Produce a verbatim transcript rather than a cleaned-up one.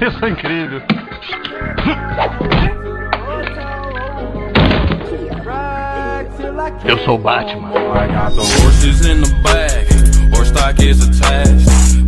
Eu sou incrível. Eu sou o Batman. I got the horses in the back, horse stock is attached.